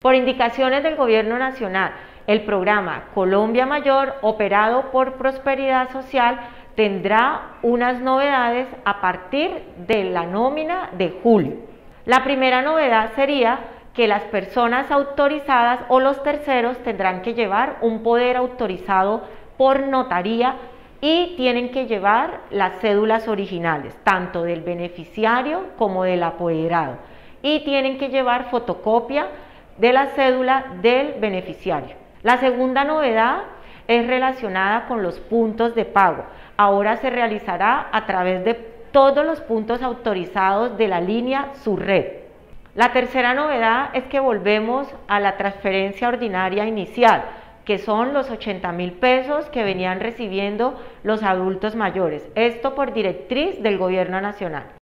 Por indicaciones del Gobierno Nacional, el programa Colombia Mayor, operado por Prosperidad Social, tendrá unas novedades a partir de la nómina de julio. La primera novedad sería que las personas autorizadas o los terceros tendrán que llevar un poder autorizado por notaría y tienen que llevar las cédulas originales, tanto del beneficiario como del apoderado, y tienen que llevar fotocopia de la cédula del beneficiario. La segunda novedad es relacionada con los puntos de pago. Ahora se realizará a través de todos los puntos autorizados de la línea Surred. La tercera novedad es que volvemos a la transferencia ordinaria inicial, que son los 80.000 pesos que venían recibiendo los adultos mayores. Esto por directriz del Gobierno Nacional.